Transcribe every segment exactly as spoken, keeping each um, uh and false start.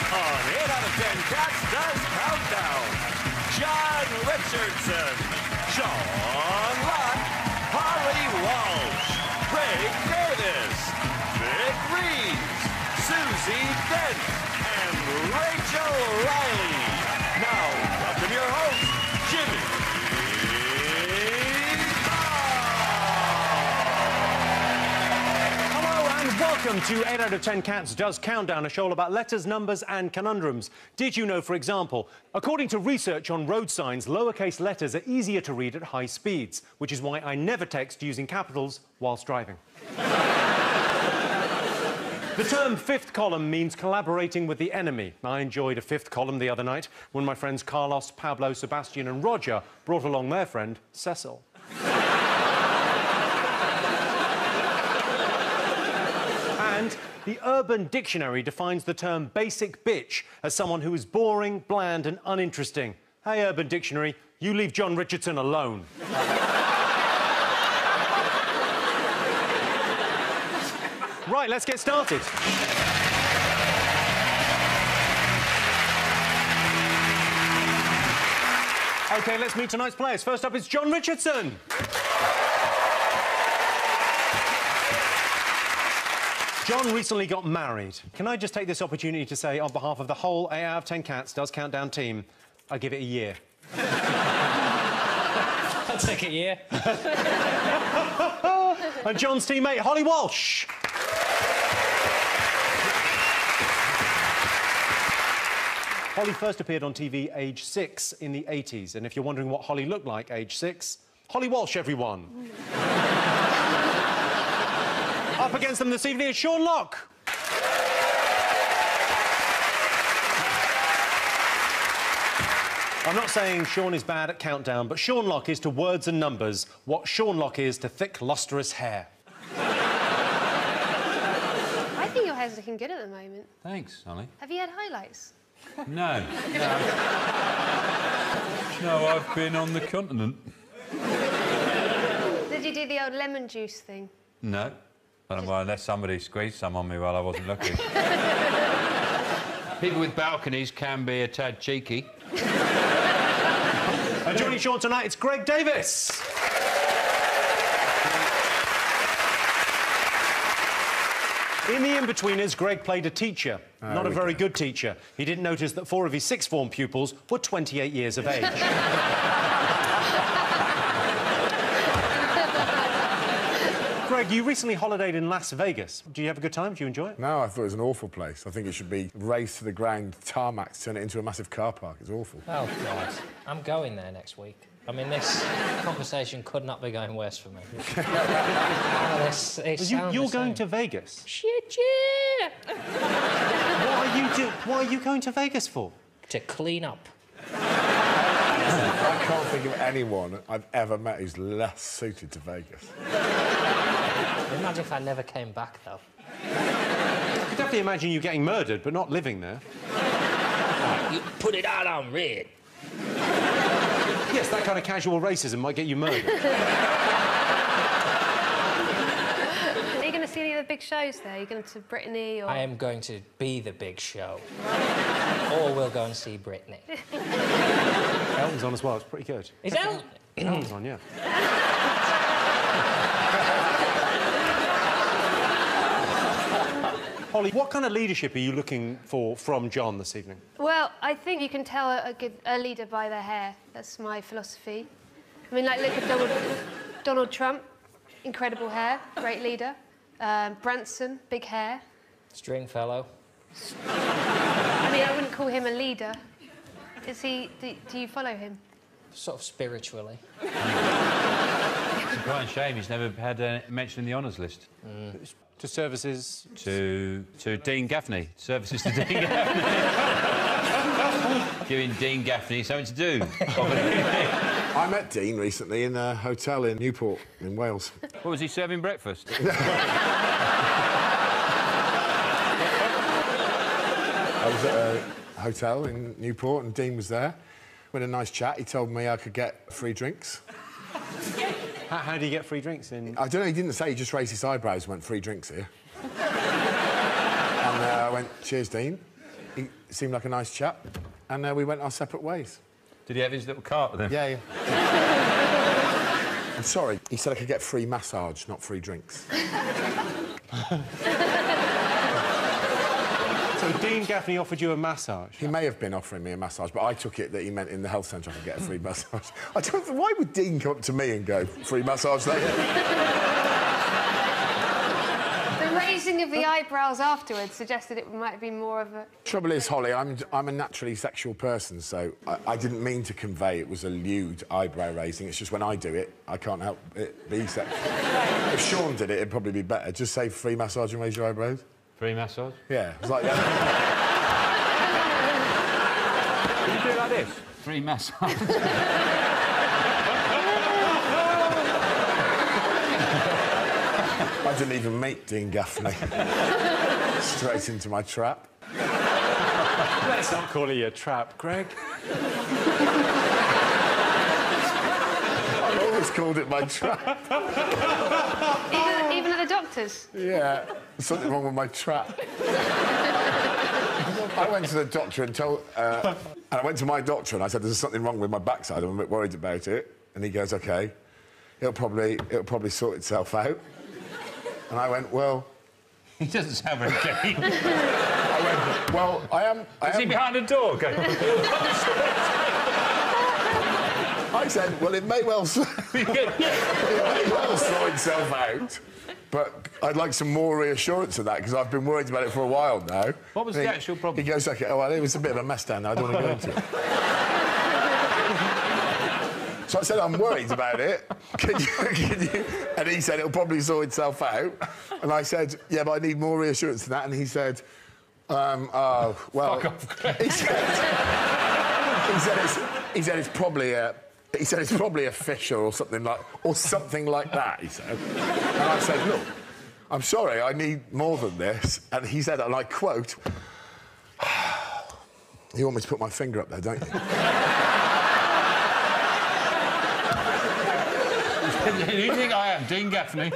On eight out of ten Cats Does Countdown, John Richardson, Sean Locke, Holly Walsh, Greg Davis, Vic Reeves, Susie Dent, and Rachel Riley. Now, welcome your host, Jimmy Welcome to eight out of ten Cats Does Countdown, a show all about letters, numbers and conundrums. Did you know, for example, according to research on road signs, lowercase letters are easier to read at high speeds, which is why I never text using capitals whilst driving. The term fifth column means collaborating with the enemy. I enjoyed a fifth column the other night when my friends Carlos, Pablo, Sebastian and Roger brought along their friend, Cecil. And the Urban Dictionary defines the term basic bitch as someone who is boring, bland and uninteresting. Hey, Urban Dictionary, you leave John Richardson alone. Right, let's get started. OK, let's meet tonight's players. First up is John Richardson. John recently got married. Can I just take this opportunity to say, on behalf of the whole eight out of ten Cats Does Countdown team, I give it a year. I'll take a year. And John's teammate, Holly Walsh. Holly first appeared on T V age six in the eighties, and if you're wondering what Holly looked like age six, Holly Walsh, everyone. Up against them this evening is Sean Locke. I'm not saying Sean is bad at countdown, but Sean Locke is to words and numbers what Sean Locke is to thick, lustrous hair. I think your hair's looking good at the moment. Thanks, Holly. Have you had highlights? No. No. No, I've been on the continent. Did you do the old lemon juice thing? No. Well, well, unless somebody squeezed some on me while I wasn't looking. People with balconies can be a tad cheeky. And joining Sean tonight, it's Greg Davis. In the in-betweeners, Greg played a teacher. Oh, Not a very go. good teacher. He didn't notice that four of his sixth form pupils were twenty-eight years of age. Greg, you recently holidayed in Las Vegas. Do you have a good time? Do you enjoy it? No, I thought it was an awful place. I think it should be razed to the ground, tarmac, turn it into a massive car park. It's awful. Oh, God. I'm going there next week. I mean, this conversation could not be going worse for me. Oh, this, it you, you're going to Vegas? Shit, yeah! What are you do What are you going to Vegas for? To clean up. I can't think of anyone I've ever met who's less suited to Vegas. Imagine if I never came back, though. I could definitely imagine you getting murdered, but not living there. You put it out on red. Yes, that kind of casual racism might get you murdered. Are you going to see any of the big shows there? Are you going to Brittany or...? I am going to be the big show. Or we'll go and see Brittany. Elton's on as well, it's pretty good. Is Elton? Elton's on, yeah. Holly, what kind of leadership are you looking for from John this evening? Well, I think you can tell a, good, a leader by their hair. That's my philosophy. I mean, like, look at Donald, Donald Trump. Incredible hair, great leader. Um, Branson, big hair. Stringfellow. I mean, I wouldn't call him a leader. Is he... Do, do you follow him? Sort of spiritually. It's a quite a shame he's never had a mention in the honours list. Mm. To services... To... to Dean Gaffney. Services to Dean Gaffney. Giving Dean Gaffney something to do. I met Dean recently in a hotel in Newport, in Wales. What, was he serving breakfast? I was at a hotel in Newport and Dean was there. We had a nice chat. He told me I could get free drinks. How, how do you get free drinks in... I don't know, he didn't say, he just raised his eyebrows and went, free drinks here. And uh, I went, cheers, Dean. he seemed like a nice chap, and uh, we went our separate ways. Did he have his little cart with him? Yeah, yeah. I'm sorry. He said I could get free massage, not free drinks. So Dean Gaffney offered you a massage? He may have been offering me a massage, but I took it that he meant in the health centre I could get a free massage. I don't know, why would Dean come up to me and go, free massage later? The raising of the eyebrows afterwards suggested it might be more of a... Trouble is, Holly, I'm, I'm a naturally sexual person, so I, I didn't mean to convey it was a lewd eyebrow raising. It's just when I do it, I can't help it be sexual. If Sean did it, it'd probably be better. Just say free massage and raise your eyebrows. Free massage? Yeah, it's like that. Can you do it like this? Free massage. I didn't even meet Dean Gaffney. Straight into my trap. Let's not call it a trap, Greg. I've always called it my trap. Even, even at the doctor's? Yeah, there's something wrong with my trap. I went to the doctor and told... Uh, and I went to my doctor and I said, there's something wrong with my backside, I'm a bit worried about it. And he goes, OK, it'll probably, it'll probably sort itself out. And I went, well... He doesn't sound very keen. I went, well, I am... I Is am... he behind a door? Going... I said, well, it may well... it may well sort itself out, but I'd like some more reassurance of that, because I've been worried about it for a while now. What was and the he, actual problem? He goes, OK, oh, well, it was a bit of a mess down there, I don't want to go into it. So I said, I'm worried about it. Can you, can you... And he said, it'll probably sort itself out. And I said, yeah, but I need more reassurance than that. And he said, um, oh, well... Fuck off. He said, he said, it's, he said, it's probably a... He said, it's probably a fisher or something like... Or something like that, he said. And I said, look, I'm sorry, I need more than this. And he said, and I quote, you want me to put my finger up there, don't you? Who do you think I am, Dean Gaffney?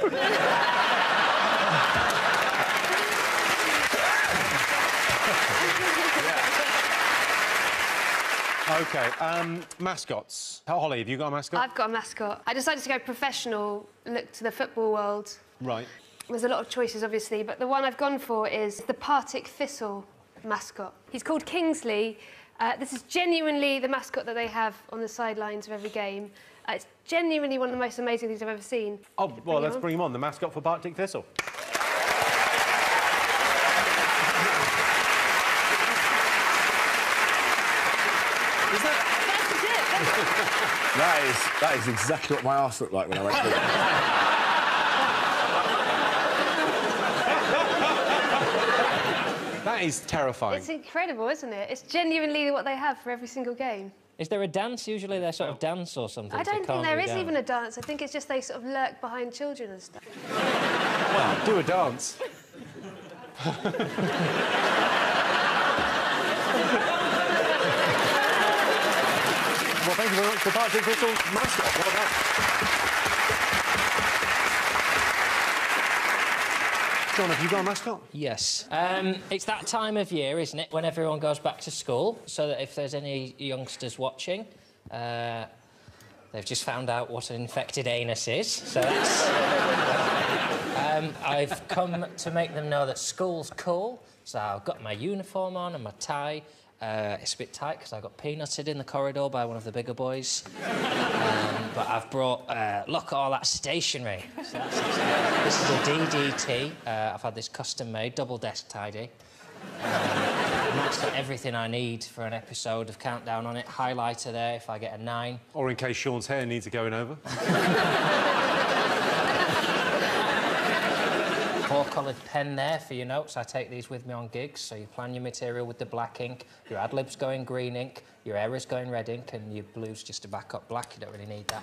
OK, um, mascots. Holly, have you got a mascot? I've got a mascot. I decided to go professional, look to the football world. Right. There's a lot of choices, obviously, but the one I've gone for is the Partick Thistle mascot. He's called Kingsley. Uh, this is genuinely the mascot that they have on the sidelines of every game. Uh, it's genuinely one of the most amazing things I've ever seen. Oh, well, let's on. bring him on, the mascot for Partick Thistle. Is that... That is, that is exactly what my arse looked like when I went to the... That is terrifying. It's incredible, isn't it? It's genuinely what they have for every single game. Is there a dance? Usually they sort of dance or something. I to don't calm think there you is down. even a dance. I think it's just they sort of lurk behind children and stuff. Well, do a dance. Well, thank you very much for Partick Thistle's mascot. Well done. John, have you got a mascot? Yes. Um, it's that time of year, isn't it, when everyone goes back to school, so that if there's any youngsters watching, uh, they've just found out what an infected anus is, so that's... um, I've come to make them know that school's cool, so I've got my uniform on and my tie. Uh, it's a bit tight because I got peanutted in the corridor by one of the bigger boys. um, but I've brought, uh, look at all that stationery. So that's, this is a D D T. Uh, I've had this custom made, double desk tidy. Um, and that's got everything I need for an episode of Countdown on it. Highlighter there if I get a nine. Or in case Sean's hair needs a going over. Four-coloured pen there for your notes. I take these with me on gigs, so you plan your material with the black ink, your ad-libs going green ink, your errors going red ink, and your blues just to back up black. You don't really need that.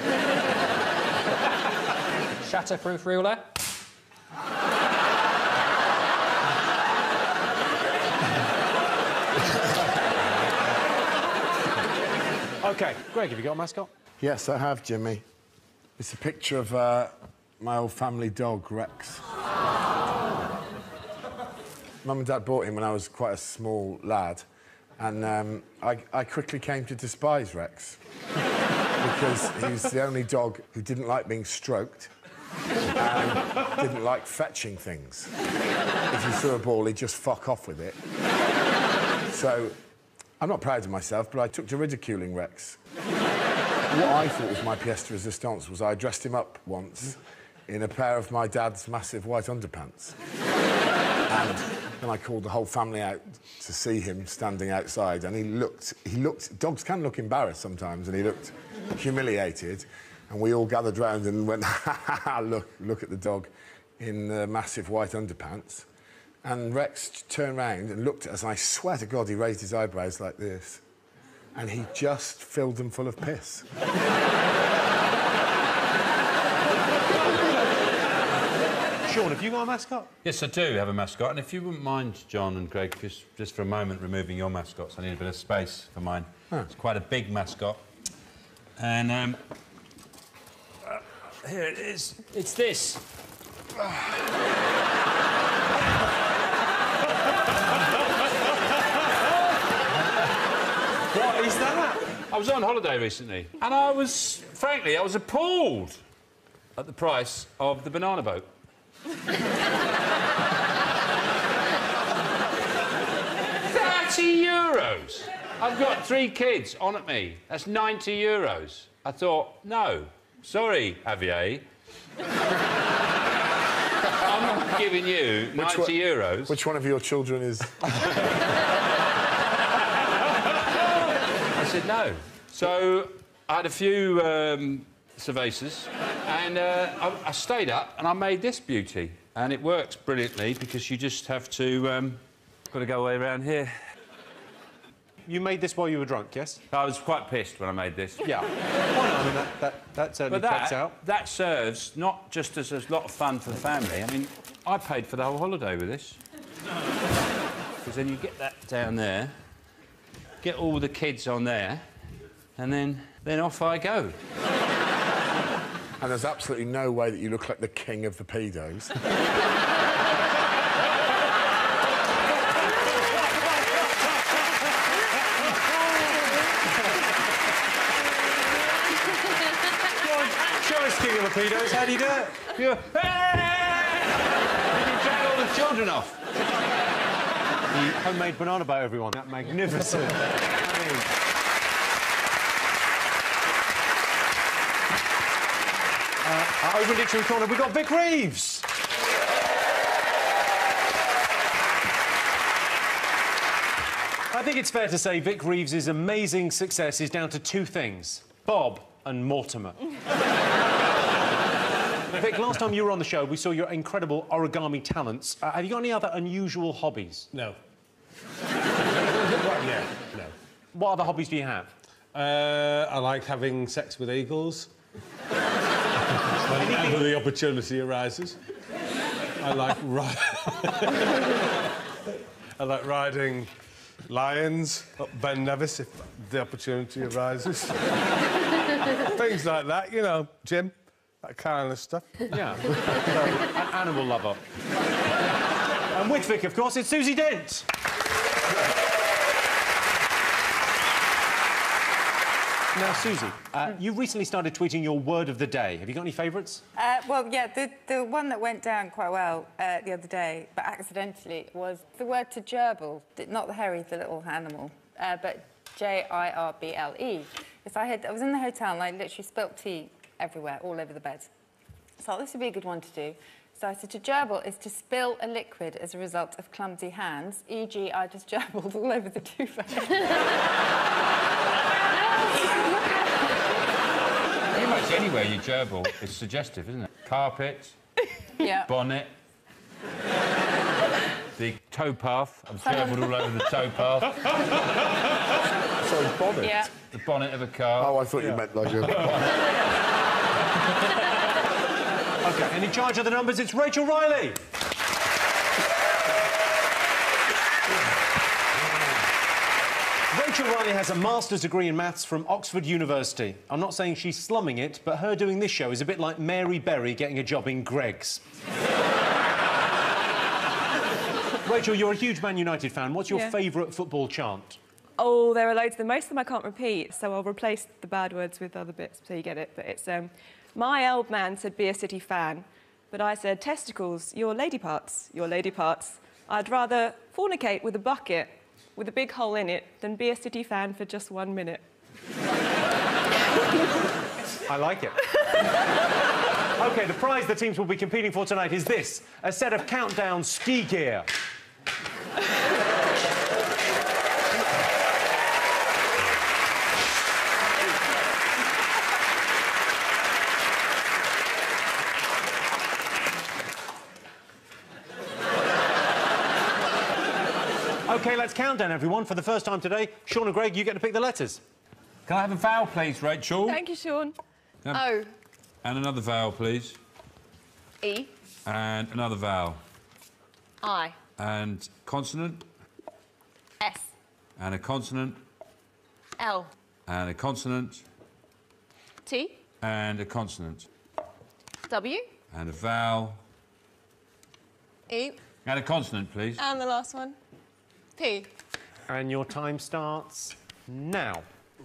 Shatterproof ruler. OK, Greg, have you got a mascot? Yes, I have, Jimmy. It's a picture of uh, my old family dog, Rex. Mum and Dad bought him when I was quite a small lad, and um, I, I quickly came to despise Rex because he was the only dog who didn't like being stroked and didn't like fetching things. If you threw a ball, he'd just fuck off with it. So, I'm not proud of myself, but I took to ridiculing Rex. What I thought was my pièce de résistance was I dressed him up once in a pair of my dad's massive white underpants. And then I called the whole family out to see him standing outside, and he looked... He looked... Dogs can look embarrassed sometimes, and he looked humiliated, and we all gathered round and went, ha, ha, ha, look, look at the dog in the massive white underpants. And Rex turned round and looked at us, and I swear to God he raised his eyebrows like this, and he just filled them full of piss. Sean, have you got a mascot? Yes, I do have a mascot, and if you wouldn't mind, John and Greg, just, just for a moment removing your mascots, I need a bit of space for mine. Huh. It's quite a big mascot. And, um... Uh, here it is. It's this. What is that? I was on holiday recently, and I was, frankly, I was appalled at the price of the banana boat. thirty euros! I've got three kids on at me. That's ninety euros. I thought, no, sorry, Javier. I'm not giving you Which ninety euros. Which one of your children is... I said no. So I had a few um, cervezas, and uh, I, I stayed up and I made this beauty. And it works brilliantly because you just have to... Um, got to go way around here. You made this while you were drunk, yes? I was quite pissed when I made this. Yeah. Well, no, I mean, that, that, that certainly But checks that, out. that serves not just as a lot of fun for the family. I mean, I paid for the whole holiday with this. Because then you get that down there, get all the kids on there, and then, then off I go. And there's absolutely no way that you look like the king of the pedos. Show us king of the pedos. How do you do it? You, you drag all the children off. The homemade banana boat, everyone. That magnificent. I mean... uh, over in Dictionary Corner, we've got Vic Reeves. I think it's fair to say Vic Reeves' amazing success is down to two things: Bob and Mortimer. Vic, last time you were on the show, we saw your incredible origami talents. Uh, have you got any other unusual hobbies? No. Well, yeah, no. What other hobbies do you have? Uh, I like having sex with eagles. Whenever the opportunity arises. I like ri I like riding lions up Ben Nevis if the opportunity arises. Things like that, you know, Jim. That kind of stuff. Yeah. So, an animal lover. And with Vic, of course, it's Susie Dent. Now, Susie, uh, you recently started tweeting your word of the day. Have you got any favourites? Uh, well, yeah, the, the one that went down quite well uh, the other day, but accidentally, was the word to gerbil. Not the hairy, the little animal, uh, but J I R B L E. Because I, had, I was in the hotel and I literally spilt tea everywhere, all over the bed. So I thought this would be a good one to do. So I said, to gerbil is to spill a liquid as a result of clumsy hands, for example I just gerbiled all over the duvet. Pretty much anywhere you gerbil is suggestive, isn't it? Carpet, yeah. Bonnet, the towpath. I've gerbiled all over the towpath. Sorry, bonnet? Yeah. The bonnet of a car. Oh, I thought yeah. you meant like a... OK, and in charge of the numbers, it's Rachel Riley. Rachel Riley has a master's degree in maths from Oxford University. I'm not saying she's slumming it, but her doing this show is a bit like Mary Berry getting a job in Greggs. Rachel, you're a huge Man United fan. What's your Yeah. favourite football chant? Oh, there are loads of them. Most of them I can't repeat, so I'll replace the bad words with other bits so you get it. But it's, um, my old man said be a City fan, but I said testicles, your lady parts, your lady parts. I'd rather fornicate with a bucket with a big hole in it than be a City fan for just one minute. I like it. OK, the prize the teams will be competing for tonight is this, a set of Countdown ski gear. OK, let's count down, everyone. For the first time today, Sean and Greg, you get to pick the letters. Can I have a vowel, please, Rachel? Thank you, Sean. Um, O. And another vowel, please. E. And another vowel. I. And consonant. S. And a consonant. L. And a consonant. T. And a consonant. W. And a vowel. E. And a consonant, please. And the last one. P. And your time starts now.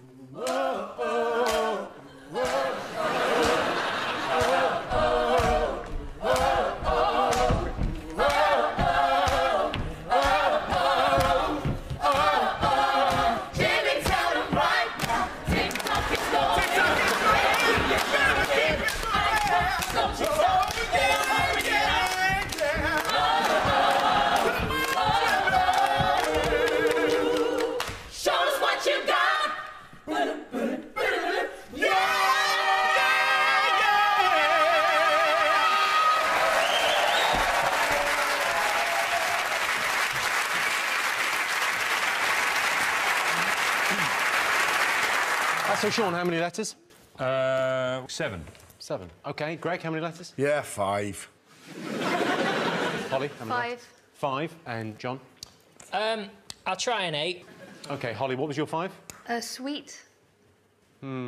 So, Sean, how many letters? Uh, seven. Seven. OK. Greg, how many letters? Yeah, five. Holly, how many Five. letters? Five. And John? Um, I'll try an eight. OK, Holly, what was your five? Uh, sweet. Hmm.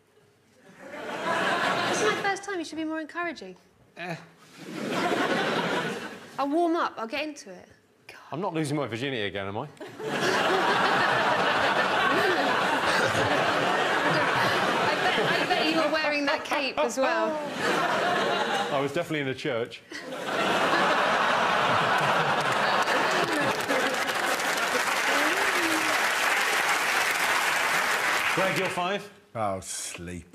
This is my first time. You should be more encouraging. Eh. I'll warm up. I'll get into it. I'm not losing my virginity again, am I? I bet you were wearing that cape as well. I was definitely in a church. Greg, you're five. Oh, sleep.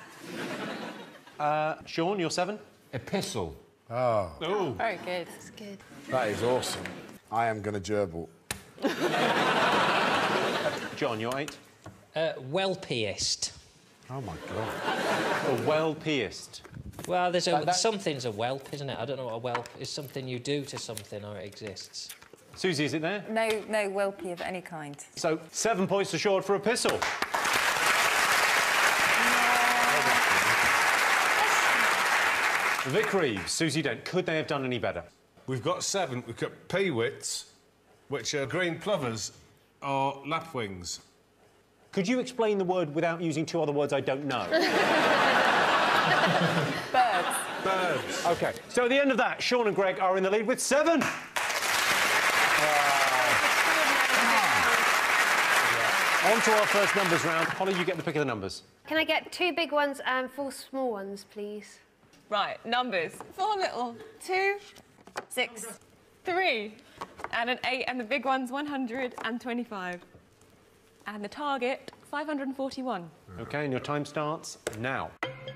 Uh, Sean, you're seven. Epistle. Oh. Oh. Very good. That's good. That is awesome. I am going to gerbil. John, you're eight. Uh, well-pierced. Oh, my God. A well-pierced. Well, there's a, That- that- something's a whelp, isn't it? I don't know what a whelp is. Something you do to something or it exists. Susie, is it there? No, no whelpy of any kind. So, seven points to Sean for epistle. Vic Reeves, Susie Dent, could they have done any better? We've got seven. We've got peewits, which are green plovers or lapwings. Could you explain the word without using two other words I don't know? Birds. Birds. OK, so at the end of that, Sean and Greg are in the lead with seven. On to our first numbers round. Holly, you get the pick of the numbers. Can I get two big ones and four small ones, please? Right, numbers. Four little, two, six, three, and an eight, and the big one's one hundred twenty-five. And the target, five hundred forty-one. OK, and your time starts now.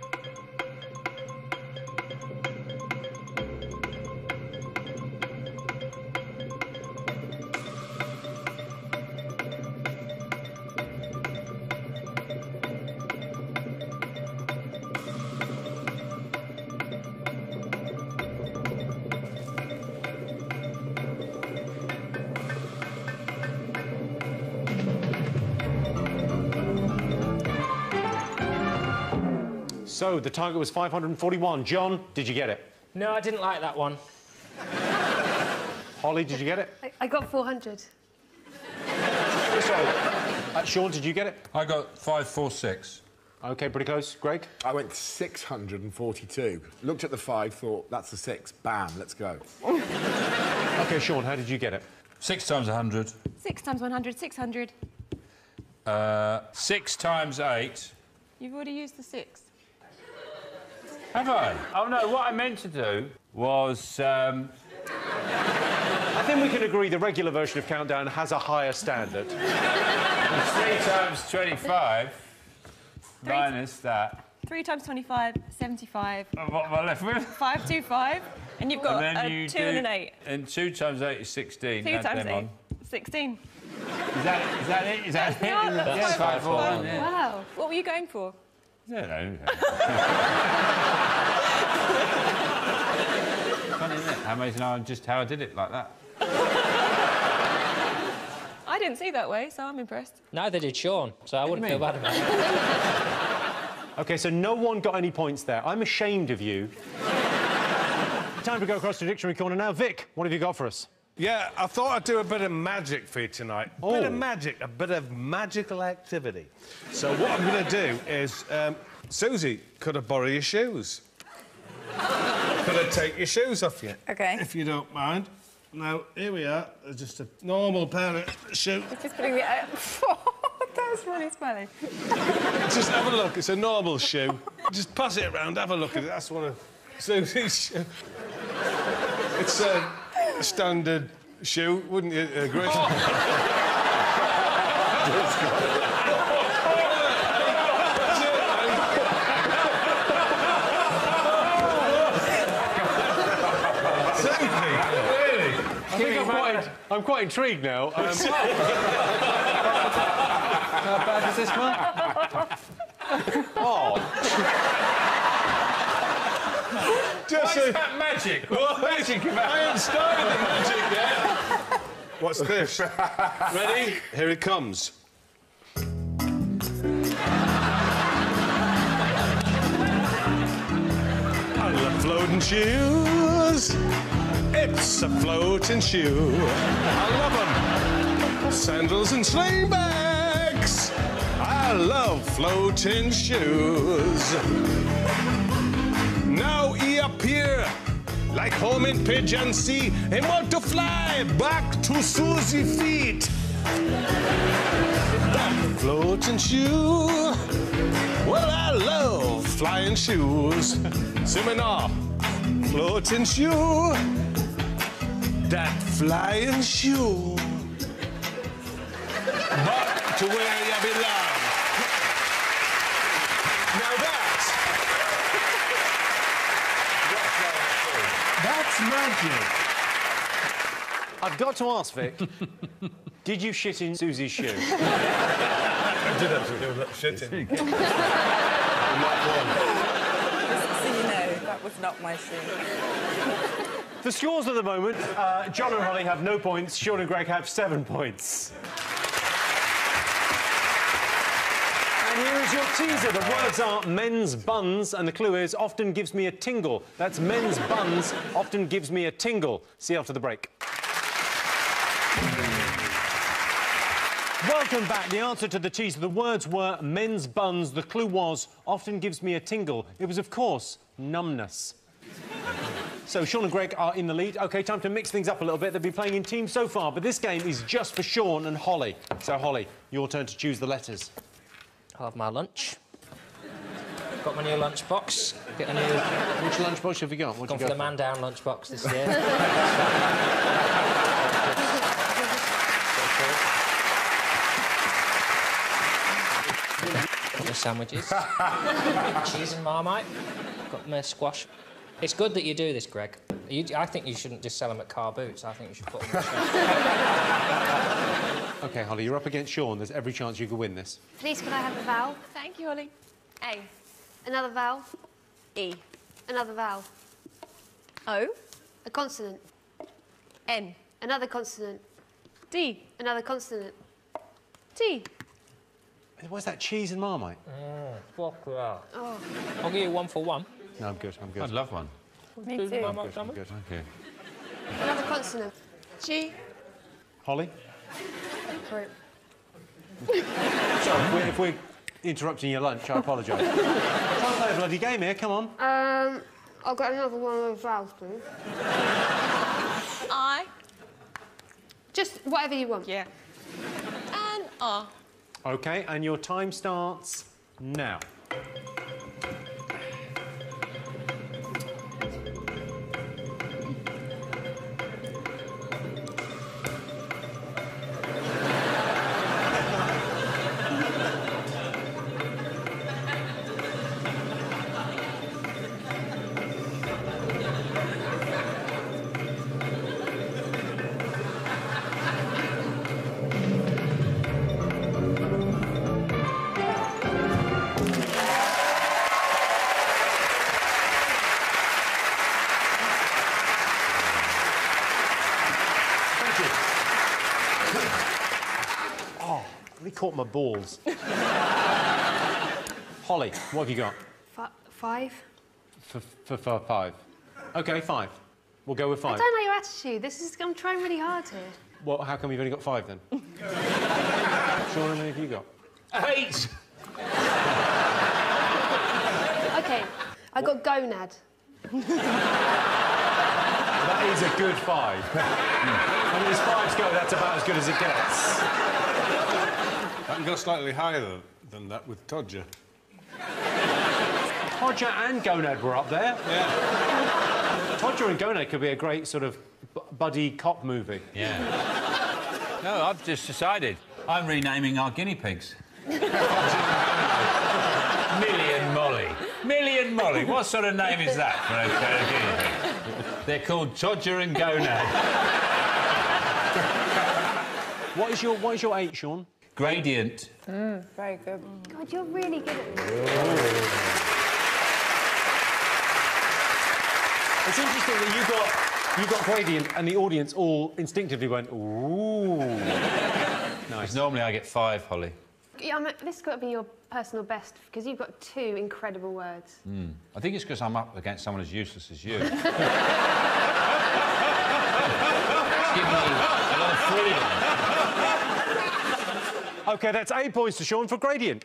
So, the target was five hundred forty-one. John, did you get it? No, I didn't like that one. Holly, did you get it? I, I got four hundred. Sorry. Uh, Sean, did you get it? I got five, four, six. OK, pretty close. Greg? I went six hundred forty-two. Looked at the five, thought, that's a six. Bam, let's go. OK, Sean, how did you get it? Six times a hundred. Six times one hundred, six hundred. Uh, six times eight. You've already used the six. Have I? Oh, no, what I meant to do was... Um... I think we can agree the regular version of Countdown has a higher standard. three times twenty-five Three minus that. Three times twenty-five, seventy-five. Uh, What am I left with? Five, two, five. And you've got And then a you two do... and an eight. And two times eight is sixteen. Two Add times them eight. on. Sixteen. Is that, is that it? Is that it? Yeah, that's Yes, five, five, four, five. one, yeah. Wow. What were you going for? I don't know. Funny, isn't it? How amazing I just how I did it like that. I didn't see that way, so I'm impressed. Neither did Sean, so I wouldn't feel bad about it. OK, so no one got any points there. I'm ashamed of you. Time to go across to Dictionary Corner now. Vic, what have you got for us? Yeah, I thought I'd do a bit of magic for you tonight. A Oh. bit of magic, a bit of magical activity. So what I'm going to do is... Um, Susie, could I borrow your shoes? Could I take your shoes off you? OK. If you don't mind. Now, here we are. They're just a normal pair of shoes. Just putting the... Uh, that was really smelly. Just have a look. It's a normal shoe. Just pass it around, have a look at it. That's one of Susie's shoes. It's a standard shoe, wouldn't you agree? I think I'm quite, I'm quite intrigued now. Um, how bad is this one? Oh. Just Why a... is that magic? What's magic about I haven't started the magic yet. What's this? Ready? Here it comes. I love floating shoes. It's a floating shoe. I love them. Sandals and sleigh bags. I love floating shoes. Now he appear like home in Pigeon Sea and want to fly back to Susie feet. That floating shoe. Well, I love flying shoes. Seminar, floating shoe. That flying shoe. Back to where you belong. Now that's... That's magic. I've got to ask, Vic, did you shit in Susie's shoe? I did actually do a little shitting. Just so you know, that was not my shoe. The scores at the moment, uh, John and Holly have no points, Sean and Greg have seven points. And here is your teaser. The words are men's buns, and the clue is often gives me a tingle. That's men's buns, often gives me a tingle. See you after the break. Welcome back. The answer to the teaser, the words were men's buns. The clue was often gives me a tingle. It was, of course, numbness. So Sean and Greg are in the lead. OK, time to mix things up a little bit. They've been playing in teams so far, but this game is just for Sean and Holly. So, Holly, your turn to choose the letters. I'll have my lunch. Got my new lunchbox. Get a new... Which lunchbox have you got? What'd Gone you for go the man down lunchbox this year. Got my sandwiches. Cheese and Marmite. Got my squash. It's good that you do this, Greg. You, I think you shouldn't just sell them at car boots. I think you should put them on the shelf. OK, Holly, you're up against Sean. There's every chance you could win this. Please, can I have a vowel? Thank you, Holly. A. Another vowel? E. Another vowel. O. A consonant. N. Another consonant. D. Another consonant. T. What's that, cheese and Marmite? Mm, fuck yeah. Oh. I'll give you one for one. No, I'm good, I'm good. I'd love one. Me too. Marmite I'm sandwich? good. Thank you. Another consonant. G. Holly? Sorry. Sorry, if we're, if we're interrupting your lunch, I apologise. Can't play a bloody game here, come on. Um, I'll get another one of those vowels, please. I. Just whatever you want. Yeah. And R. OK, and your time starts now. Caught my balls. Holly, what have you got? F five. For, for, for five. OK, five. We'll go with five. I don't know your attitude. This is... I'm trying really hard here. Well, how come you've only got five, then? Sean, how many have you got? Eight! OK, I got gonad. That is a good five. I mean, as fives go, that's about as good as it gets. I can go slightly higher than, than that with Todger. Todger and Gonad were up there. Yeah. Todger and Gonad could be a great sort of buddy cop movie. Yeah. No, I've just decided. I'm renaming our guinea pigs. Millie and Molly. Millie and Molly. What sort of name is that for a pair of guinea pigs? They're called Todger and Gonad. What is your What is your eight, Sean? Gradient. Mm, very good. God, you're really good at this. It's interesting that you got you got gradient and the audience all instinctively went, ooh. Nice. Normally I get five, Holly. Yeah, I mean, this has got to be your personal best, because you've got two incredible words. Mm. I think it's because I'm up against someone as useless as you. It's giving me a lot of freedom. OK, that's eight points to Sean for gradient.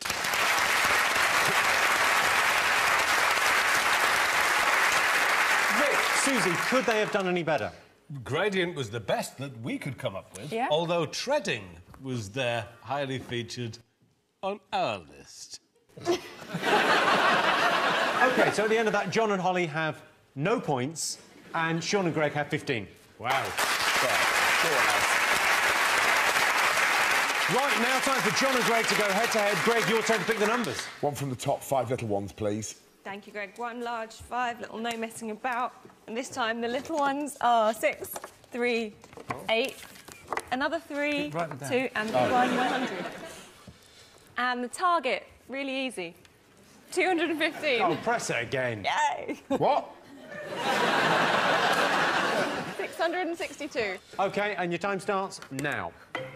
Vic, Susie, could they have done any better? Gradient was the best that we could come up with, yeah. although treading was there, highly featured on our list. OK, so at the end of that, John and Holly have no points, and Sean and Greg have fifteen. Wow. Right, now time for John and Greg to go head-to-head. Greg, your turn to pick the numbers. One from the top, five little ones, please. Thank you, Greg. One large, five little, no messing about. And this time the little ones are six, three, eight, another three, two, and the one one hundred. And the target, really easy, two hundred fifteen. Oh, press it again. Yay! What? six hundred sixty-two. OK, and your time starts now.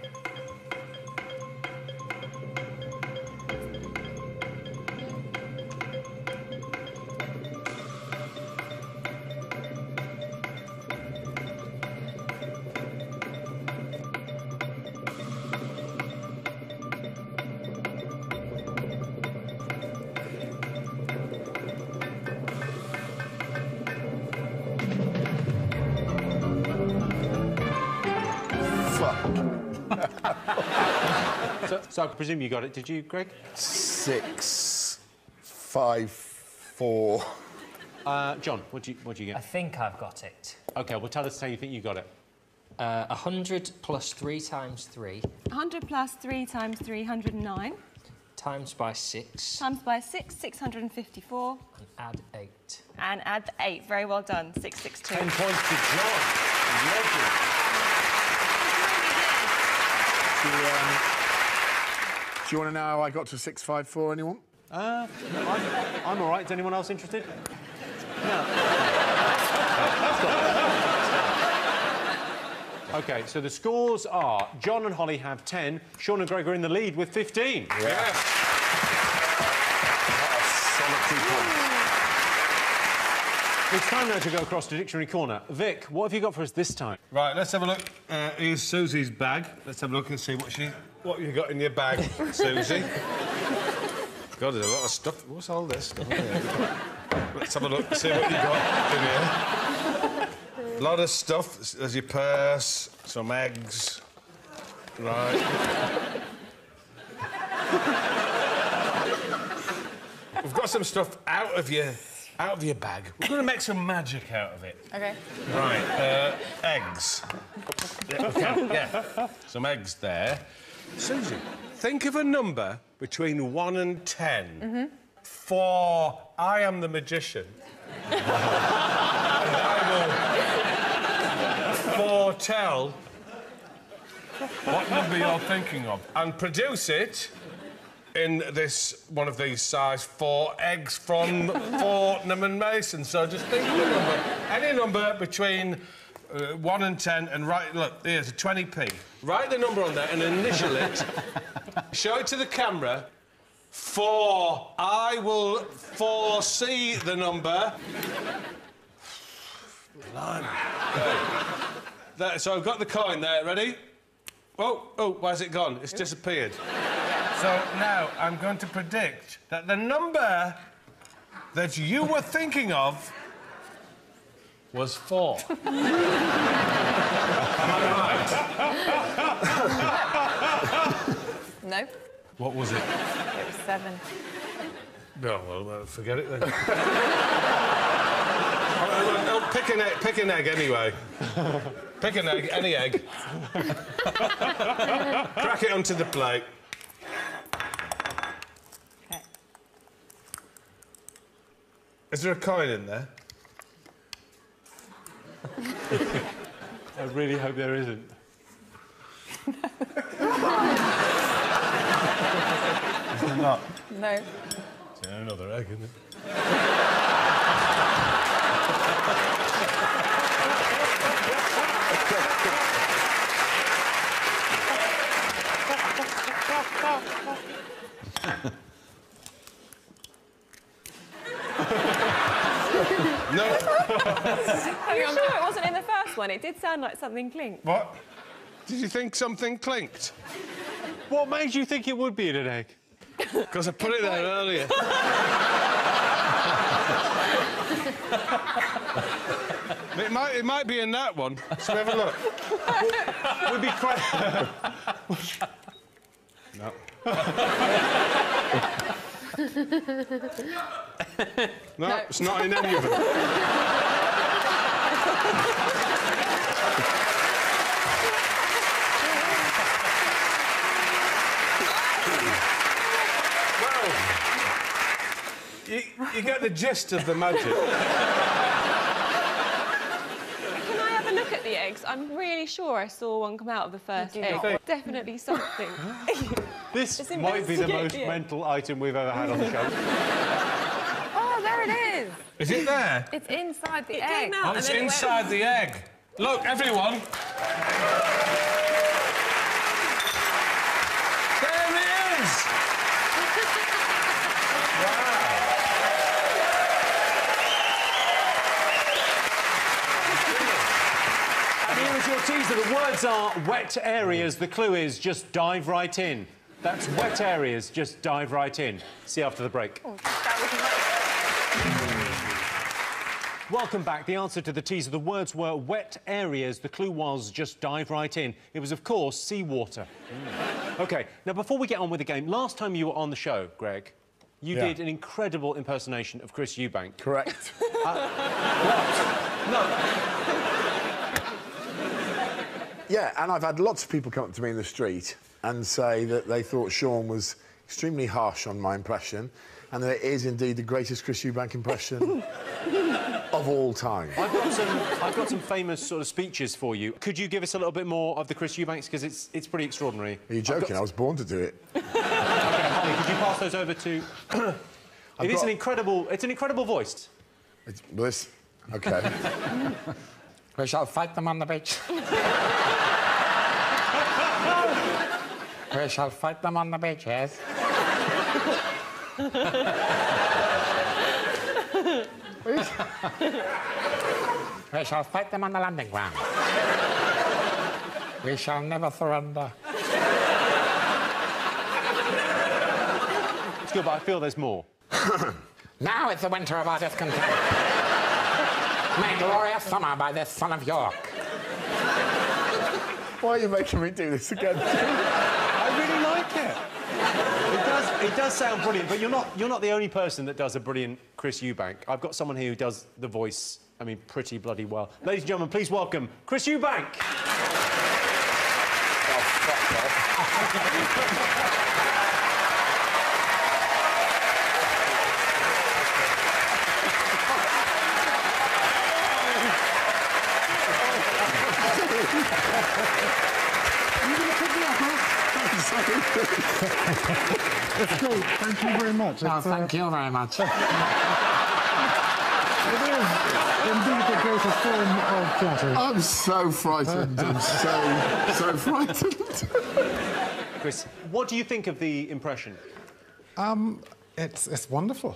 so, so I presume you got it, did you, Greg? Six, five, four. Uh, John, what do you what do you I get? think I've got it. OK, well, tell us how you think you got it. Uh, one hundred plus three times three one hundred plus three times three hundred nine. times by six Times by six, six hundred fifty-four. and add eight. And add the eight. Very well done. six six two. Ten points to John. Legend. Do you, um, do you want to know how I got to six five four, anyone? Uh, I'm, I'm all right. Is anyone else interested? No. OK, so the scores are John and Holly have ten, Sean and Greg are in the lead with fifteen. Yeah. yeah. What a solitary point. It's time now to go across to Dictionary Corner. Vic, what have you got for us this time? Right, let's have a look. Uh, here's Susie's bag. Let's have a look and see what she, what you got in your bag, Susie. God, there's a lot of stuff. What's all this stuff? Let's have a look and see what you got in here. A lot of stuff. There's your purse, some eggs. Right. We've got some stuff out of your out of your bag. We're going to make some magic out of it. OK. Right. Uh, eggs. Yeah, okay, yeah. Some eggs there. Susie, think of a number between one and ten. Mm-hmm. For I am the magician. And I will foretell what number you're thinking of and produce it in this one of these size four eggs from Fortnum and Mason. So just think of a number, any number between uh, one and ten, and write. Look, here's a twenty p. Write the number on there and initial it. Show it to the camera. For I will foresee the number. There, so I've got the coin there. Ready? Oh, oh, where's it gone? It's disappeared. So now I'm going to predict that the number that you were thinking of was four. Am I right? No. What was it? It was seven. No, well, well, forget it then. I'll, I'll pick, an egg, pick an egg anyway. Pick an egg, any egg. Crack it onto the plate. OK. Is there a coin in there? I really hope there isn't. Is there not? No. It's another egg, isn't it? No. Are you sure it wasn't in the first one? It did sound like something clinked. What? Did you think something clinked? What made you think it would be in an egg? Because I put it there earlier. it might it might be in that one. So have a look. Would be quite. No. No, no, it's not in any of them. Well, you, you get the gist of the magic. Can I have a look at the eggs? I'm really sure I saw one come out of the first egg. not. Definitely something. This Just might be the most investigate it. mental item we've ever had on the show. Oh, there it is. Is it there? It's inside the It egg. came out Oh, and it's then it went- inside the egg. Look, everyone. There it is. And here is your teaser. The words are wet areas. The clue is just dive right in. That's wet areas, just dive right in. See you after the break. Oh, that was Welcome back. The answer to the teaser, the words were wet areas. The clue was just dive right in. It was, of course, seawater. Mm. OK, now, before we get on with the game, last time you were on the show, Greg, you Yeah. did an incredible impersonation of Chris Eubank. Correct. uh, what? No. Yeah, and I've had lots of people come up to me in the street and say that they thought Sean was extremely harsh on my impression, and that it is indeed the greatest Chris Eubank impression of all time. I've got some, I've got some famous sort of speeches for you. Could you give us a little bit more of the Chris Eubanks, because it's it's pretty extraordinary. Are you joking? Got... I was born to do it. OK, Holly, could you pass those over to... It is got... an incredible... It's an incredible voice. It's, well, this... OK. We shall fight them on the beach. We shall fight them on the beach, yes. We shall fight them on the landing ground. We shall never surrender. It's good, but I feel there's more. Now it's the winter of our discontent. My glorious summer by the son of York. Why are you making me do this again? I really like it. It does, it does sound brilliant, but you're not, you're not the only person that does a brilliant Chris Eubank. I've got someone here who does the voice, I mean, pretty bloody well. Ladies and gentlemen, please welcome Chris Eubank. Oh, fuck off. It's great. Thank you very much. Oh, it's, thank uh, you very much. It is indeed the greatest form of flattery. I'm so frightened. I'm so, so frightened. Chris, what do you think of the impression? Um, it's, it's wonderful.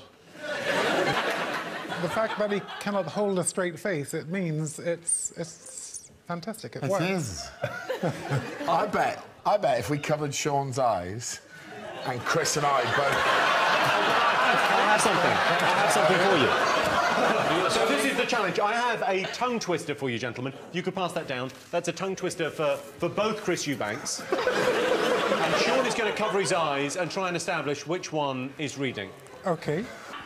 The fact that he cannot hold a straight face, it means it's, it's fantastic. It, It works. is. I bet, I bet if we covered Sean's eyes and Chris and I both... I have something. I have something for you. So this is the challenge. I have a tongue twister for you, gentlemen. You could pass that down. That's a tongue twister for, for both Chris Eubanks. And Sean is going to cover his eyes and try and establish which one is reading. OK.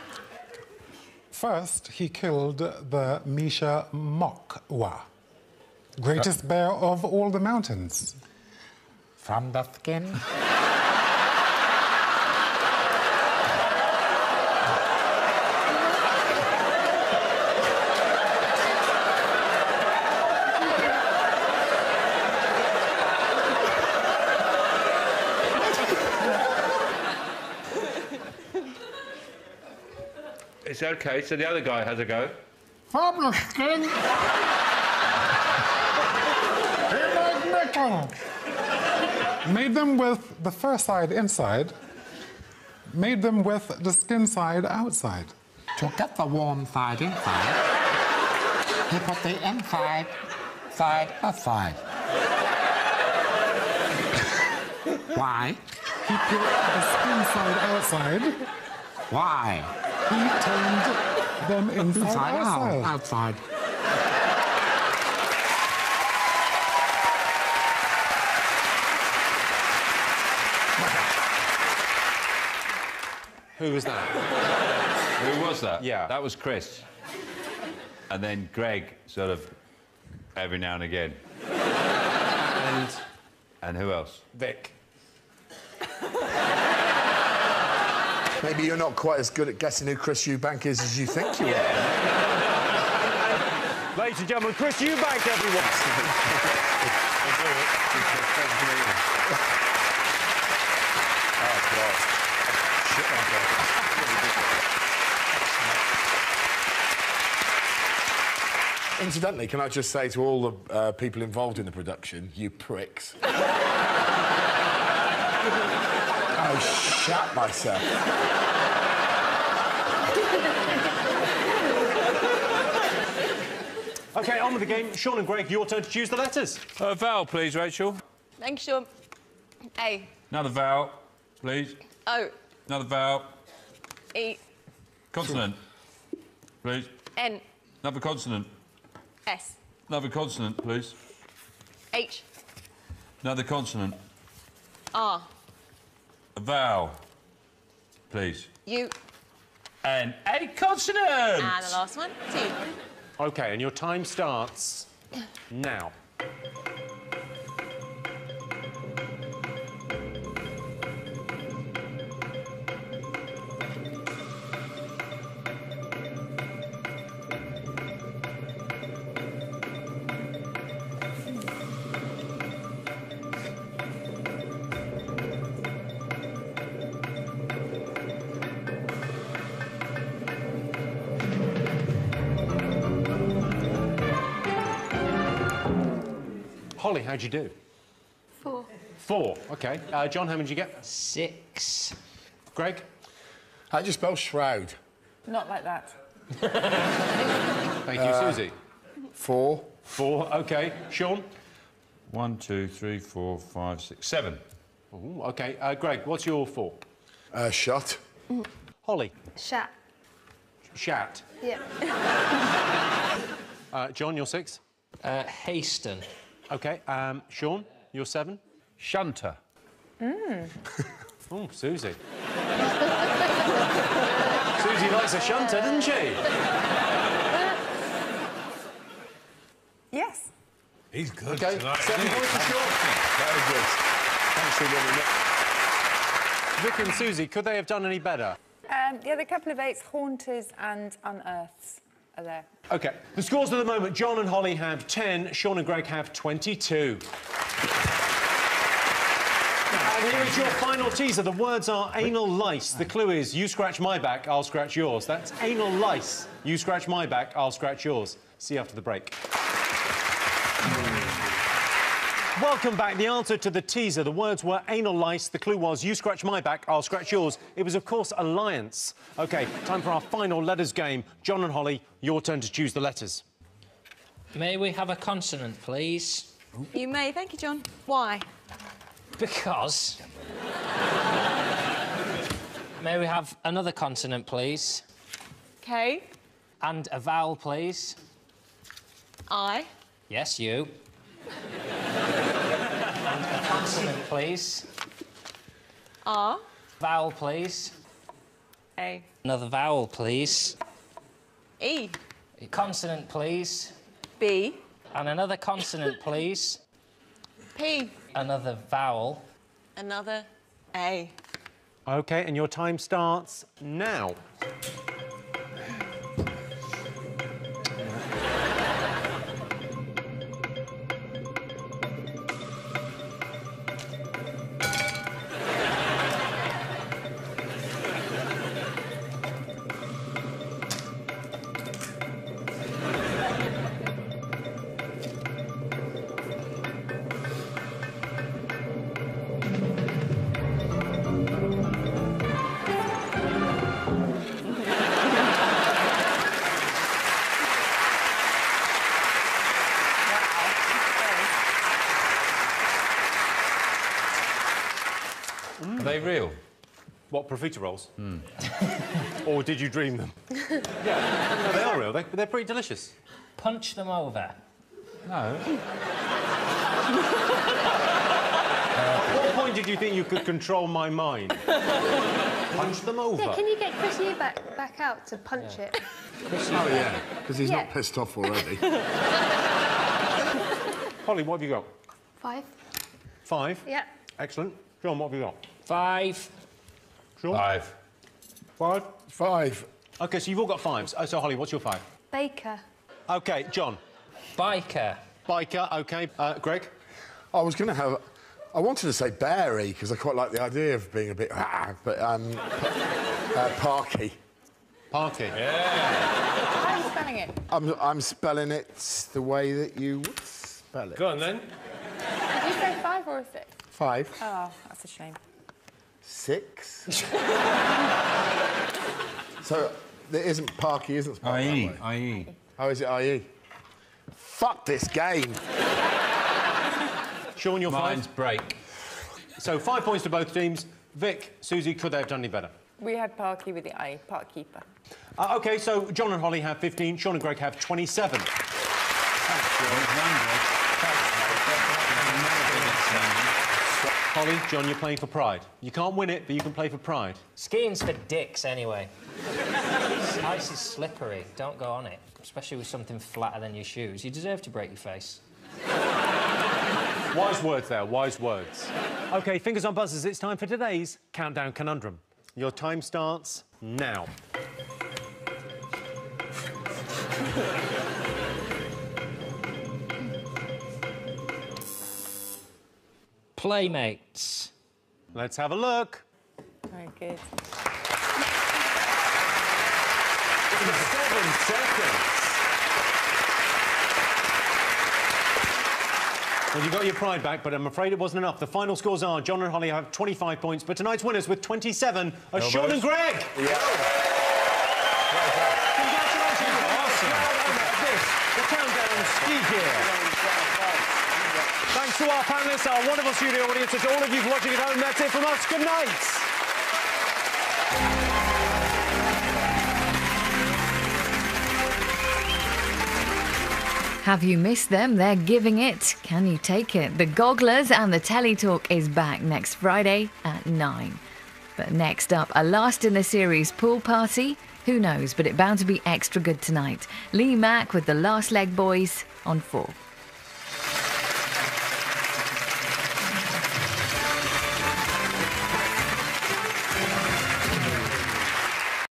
First, he killed the Misha Mokwa, greatest bear of all the mountains. From the skin. It's OK, so the other guy has a go. From the skin. Made them with the fur side inside. Made them with the skin side outside. To get the warm side inside, he put the inside side aside. Why? He put the skin side outside. Why? He turned them inside, Inside outside. out. Outside. Who was that? Who was that? Yeah. That was Chris. And then Greg, sort of, every now and again. And And who else? Vic. Maybe you're not quite as good at guessing who Chris Eubank is as you think you are. Ladies and gentlemen, Chris Eubank, everyone. Incidentally, can I just say to all the uh, people involved in the production, you pricks. I shat myself. OK, on with the game. Sean and Greg, your turn to choose the letters. A vowel, please, Rachel. Thank you, Sean. A. Another vowel, please. O. Another vowel. E. Consonant, please. N. Another consonant. S. Another consonant, please. H. Another consonant. R. A vowel, please. U. And a consonant! And the last one, T. OK, and your time starts now. Holly, how'd you do? Four. Four. OK. Uh, John, how many did you get? Six. Greg? How do you spell shroud? Not like that. Thank you, Susie. Four. Four. OK. Sean? One, two, three, four, five, six, seven. Ooh, OK. Uh, Greg, what's your four? Uh, shut. Holly? Shat. Shat. Yeah. Uh, John, you're six. Uh, Haston. OK. Um, Sean, you're seven. Shunter. Mm. Oh, Susie. Susie likes a shunter, doesn't she? Yes. He's good OK, tonight, seven isn't he? points for Sean. Very good. Thanks for winning it. Vic and Susie, could they have done any better? Um, the other couple of eights, haunters and unearths, are there. OK. The scores at the moment, John and Holly have ten, Sean and Greg have twenty-two. And here is your final teaser. The words are anal lice. The clue is you scratch my back, I'll scratch yours. That's anal lice. You scratch my back, I'll scratch yours. See you after the break. Welcome back. The answer to the teaser. The words were anal lice. The clue was you scratch my back, I'll scratch yours. It was, of course, alliance. OK, time for our final letters game. John and Holly, your turn to choose the letters. May we have a consonant, please? You may. Thank you, John. Why? Because... May we have another consonant, please? K. And a vowel, please? I. Yes, you. And a consonant, please? R. Vowel, please? A. Another vowel, please? E. A consonant, please? B. And another consonant, please? P. Another vowel? Another A. OK, and your time starts now. Are they real? What, profiteroles? Mm. Or did you dream them? Yeah, no, they are real. They, they're pretty delicious. Punch them over. No. At what point did you think you could control my mind? Punch them over. Yeah, can you get Chris Yu back, back out to punch yeah. it? Oh, yeah, because he's Yeah. not pissed off already. Holly, what have you got? Five. Five? Yeah. Excellent. John, what have you got? Five. Sean? Five. Five? Five. OK, so you've all got fives. Oh, so, Holly, what's your five? Baker. OK, John. Biker. Biker, OK. Uh, Greg? I was going to have... I wanted to say Barry, because I quite like the idea of being a bit... Ah, but, um... uh, Parky. Parky. Yeah. How are you spelling it? I'm, I'm spelling it the way that you would spell it. Go on, then. Did you say five or a six? Five. Oh, that's a shame. Six. So, there isn't Parky, isn't spelled I E. that way? I E. Oh, is it I E? Fuck this game. Sean, your Mine's five? break. So, five points to both teams. Vic, Susie, could they have done any better? We had Parky with the I, Park Keeper. Uh, OK, so John and Holly have fifteen, Sean and Greg have twenty-seven. Holly, John, you're playing for pride. You can't win it, but you can play for pride. Skiing's for dicks, anyway. Ice is slippery. Don't go on it, especially with something flatter than your shoes. You deserve to break your face. Wise words there, wise words. OK, fingers on buzzers, it's time for today's Countdown Conundrum. Your time starts now. Playmates. Let's have a look. Very good. Seven seconds. Well, you got your pride back, but I'm afraid it wasn't enough. The final scores are John and Holly have twenty-five points, but tonight's winners with twenty-seven are Elbows. Sean and Greg. Yeah. Congratulations. Awesome. This, the Countdown ski gear. Thanks to our panellists, our wonderful studio audience, and to all of you for watching at home. That's it from us. Good night. Have you missed them? They're giving it. Can you take it? The Gogglers and the Telly Talk is back next Friday at nine. But next up, a last in the series pool party. Who knows, but it's bound to be extra good tonight. Lee Mack with the Last Leg Boys on four.